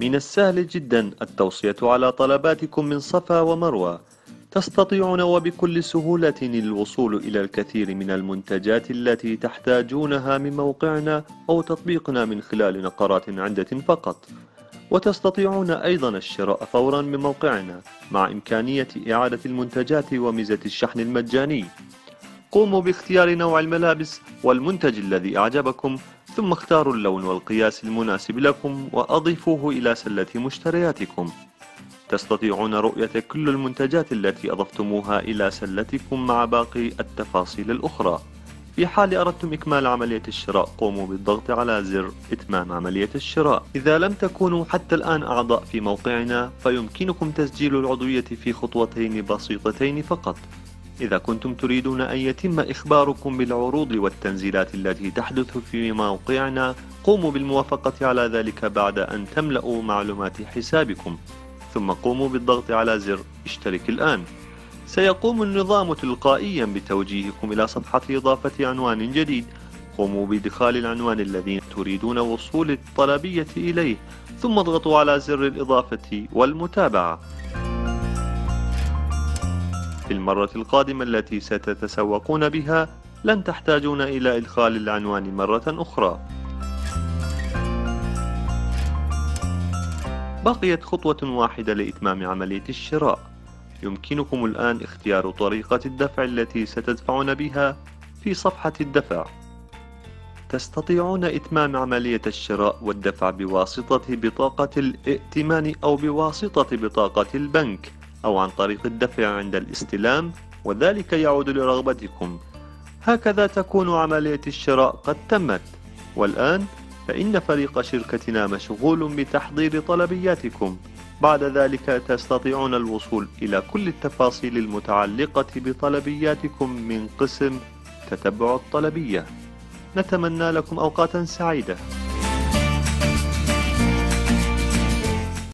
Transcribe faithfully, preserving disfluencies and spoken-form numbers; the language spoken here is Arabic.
من السهل جدا التوصية على طلباتكم من صفا ومروة. تستطيعون وبكل سهولة الوصول إلى الكثير من المنتجات التي تحتاجونها من موقعنا أو تطبيقنا من خلال نقرات عدة فقط. وتستطيعون أيضا الشراء فورا من موقعنا مع إمكانية إعادة المنتجات وميزة الشحن المجاني. قوموا باختيار نوع الملابس والمنتج الذي أعجبكم، ثم اختاروا اللون والقياس المناسب لكم وأضيفوه إلى سلة مشترياتكم. تستطيعون رؤية كل المنتجات التي أضفتموها إلى سلتكم مع باقي التفاصيل الأخرى. في حال أردتم إكمال عملية الشراء، قوموا بالضغط على زر إتمام عملية الشراء. إذا لم تكونوا حتى الآن أعضاء في موقعنا، فيمكنكم تسجيل العضوية في خطوتين بسيطتين فقط. إذا كنتم تريدون أن يتم إخباركم بالعروض والتنزيلات التي تحدث في موقعنا، قوموا بالموافقة على ذلك بعد أن تملأوا معلومات حسابكم، ثم قوموا بالضغط على زر اشترك الآن. سيقوم النظام تلقائيا بتوجيهكم إلى صفحة إضافة عنوان جديد. قوموا بإدخال العنوان الذي تريدون وصول الطلبية إليه، ثم اضغطوا على زر الإضافة والمتابعة. في المرة القادمة التي ستتسوقون بها لن تحتاجون إلى إدخال العنوان مرة أخرى. بقيت خطوة واحدة لإتمام عملية الشراء. يمكنكم الآن اختيار طريقة الدفع التي ستدفعون بها في صفحة الدفع. تستطيعون إتمام عملية الشراء والدفع بواسطة بطاقة الائتمان أو بواسطة بطاقة البنك، أو عن طريق الدفع عند الاستلام، وذلك يعود لرغبتكم. هكذا تكون عملية الشراء قد تمت. والآن فإن فريق شركتنا مشغول بتحضير طلبياتكم. بعد ذلك تستطيعون الوصول إلى كل التفاصيل المتعلقة بطلبياتكم من قسم تتبع الطلبية. نتمنى لكم أوقاتا سعيدة.